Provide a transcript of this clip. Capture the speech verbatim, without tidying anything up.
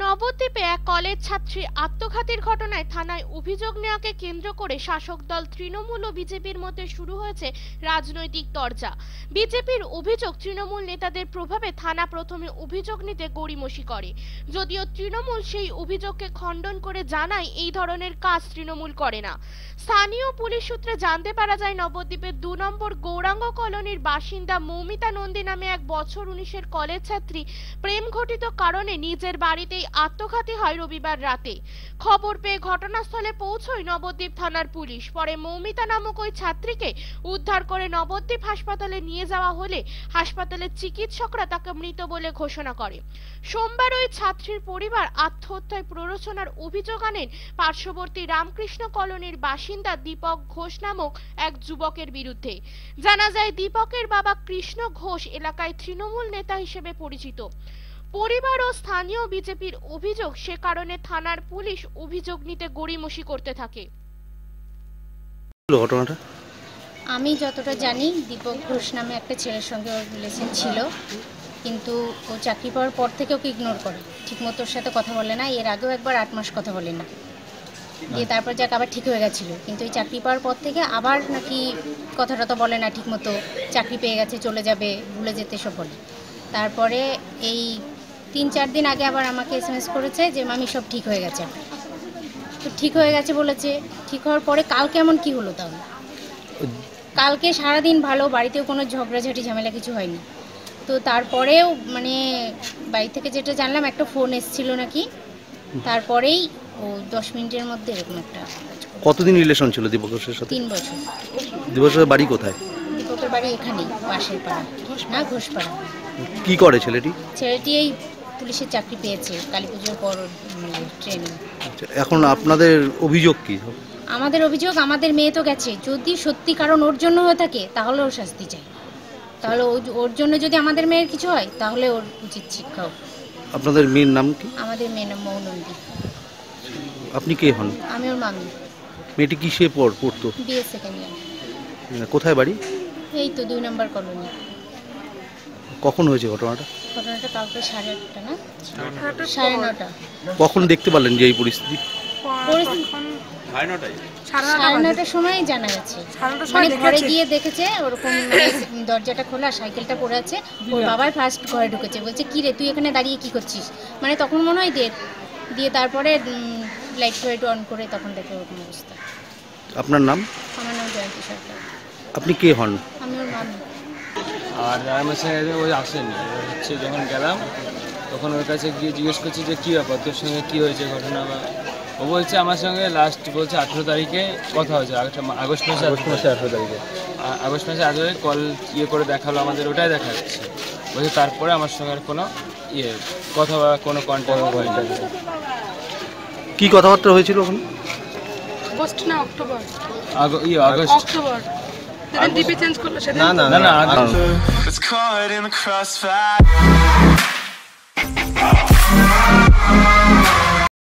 নবদ্বীপে এক কলেজ ছাত্রী আত্মঘাতীর ঘটনায় থানায় অভিযোগ নেওয়াকে কেন্দ্র করে শাসক দল তৃণমূল ও বিজেপির মধ্যে শুরু হয়েছে রাজনৈতিক তরজা। বিজেপির অভিযোগ, তৃণমূল নেতাদের প্রভাবে থানা প্রথমে অভিযোগ নিতে গড়িমসি করে, যদিও তৃণমূল সেই অভিযোগকে খণ্ডন করে জানায় এই ধরনের কাজ তৃণমূল করে না। স্থানীয় পুলিশ সূত্রে জানতে পারা যায়, নবদ্বীপের দু নম্বর গৌরাঙ্গ কলোনির বাসিন্দা মৌমিতা নন্দী নামে এক বছর উনিশের কলেজ ছাত্রী প্রেম ঘটিত কারণে নিজের বাড়িতেই আত্মঘাতী হয় রবিবার রাতে। খবর পেয়ে ঘটনাস্থলে পৌঁছয় নবদ্বীপ থানার পুলিশ। পরে মৌমিতা নামক ওই ছাত্রীকে উদ্ধার করে নবদ্বীপ হাসপাতালে নিয়ে যাওয়া হলে হাসপাতালের চিকিৎসকরা তাকে মৃত বলে ঘোষণা করে। সোমবার ওই ছাত্রীর পরিবার আত্মহত্যায় প্ররোচনার অভিযোগ আনেন পার্শ্ববর্তী রামকৃষ্ণ কলোনির বাসিন্দা দীপক ঘোষ নামক এক যুবকের বিরুদ্ধে। জানা যায়, দীপকের বাবা কৃষ্ণ ঘোষ এলাকায় তৃণমূল নেতা হিসেবে পরিচিত। পরিবার ও স্থানীয় বিজেপির অভিযোগ, সে কারণে থানার পুলিশ অভিযোগ নিতে গড়িমসি করতে থাকে। ঘটনাটা আমি যতটা জানি, দীপক ঘোষ নামে একটা ছেলের সঙ্গে ওর রিলেশন ছিল, কিন্তু ও চাকরি পাওয়ার পর থেকে ওকে ইগনোর করে, ঠিকমতো ওর সাথে কথা বলে না। এর আগেও একবার আট মাস কথা বলে না, দিয়ে তারপর যাক আবার ঠিক হয়ে গেছিলো। কিন্তু এই চাকরি পাওয়ার পর থেকে আবার নাকি কথা টথা বলে না ঠিকমতো, চাকরি পেয়ে গেছে চলে যাবে, ভুলে যেতে সব বলে। তারপরে এই তিন চার দিন আগে আবার আমাকে এস এম এস করেছে যে মামি সব ঠিক হয়ে গেছে। তো ঠিক হয়ে গেছে বলেছে। ঠিক হওয়ার পরে কালকে এমন কি হলো তাহলে? কালকে সারাদিন ভালো, বাড়িতেও কোনো ঝগড়াঝাটি ঝামেলা কিছু হয়নি। তো তারপরেও মানে বাড়ি থেকে যেটা জানলাম, একটা ফোন এসেছিল নাকি, তারপরেই ও দশ মিনিটের মধ্যে এরকম একটা। কতদিন রিলেশন ছিল দীপক ঘোষের সাথে? তিন বছর। দীপকের বাড়ি কোথায়? দীপকের বাড়ি এখানেই, পাশের পাড়া, না ঘোষপাড়া। কি করে ছেলেটি? ছেলেটি এই পুলিশের চাকরি পেয়েছে কালী পুজোর পর ট্রেনিং। এখন আপনাদের অভিযোগ কি? আমাদের অভিযোগ, আমাদের মেয়ে তো গেছে, যদি সত্যি কারণ ওর জন্য হয়ে থাকে তাহলে ওর শাস্তি চাই। তাহলে ওর জন্য যদি আমাদের মেয়ের কিছু হয় তাহলে ওর উচিত শিক্ষা হোক। আপনাদের মেয়ের নাম কি? আমাদের মেয়ের নাম মৌনন্দী। আপনি কে হন? আমি ওর মামি। মেয়েটি কিসে পড়তো? BA second year. কোথায় বাড়ি? এই তো দুই নম্বর কলোনি। কখন হয়েছে ঘটনাটা? ঘটনাটা কালকে সাড়ে আটটা না সাড়ে নটা। কখন দেখতে পারলেন যে এই পরিস্থিতি? সাড়ে নটার সময় জানা গেছে, মানে ঘরে গিয়ে দেখেছে ওরকম দরজাটা খোলা, সাইকেলটা পড়ে আছে। ওর বাবাই ফার্স্ট ঘরে ঢুকেছে, বলছে কি রে তুই এখানে দাঁড়িয়ে কি করছিস, মানে তখন মনে হয় ডেট দিয়ে। তারপরে লাইট ফাইট অন করে তখন দেখে ওরকম অবস্থা। আপনার নাম? আমার নাম জয়ন্তী সরকার। আপনি কে হন? আমি ওর মামি। আর আমার সঙ্গে ওই আসেনি, হচ্ছে যখন গেলাম তখন ওর কাছে গিয়ে জিজ্ঞেস করছি যে কী ব্যাপার, তোর সঙ্গে কী হয়েছে ঘটনা। বা ও বলছে আমার সঙ্গে লাস্ট বলছে আঠেরো তারিখে কথা হয়েছে, আগস্ট মাসে আগস্ট মাসে আঠেরো তারিখে আগস্ট মাসে আঠেরো তারিখে কল ইয়ে করে দেখালো আমাদের, ওটাই দেখা যাচ্ছে। বলছে তারপরে আমার সঙ্গে আর কোনো ইয়ে কথা বা কোনো কন্ট্যাক্ট হয়নি। কী কথাবার্তা হয়েছিল ওখানে? আগস্ট না অক্টোবর? ইয়ে আগস্ট অক্টোবর। ডিপি চেঞ্জ করলো সেদিন? না না না।